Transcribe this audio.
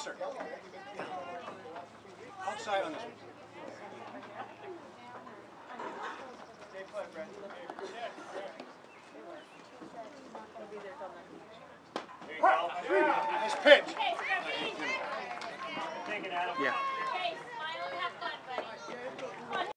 sir. Outside on this one. Stay put, Brett.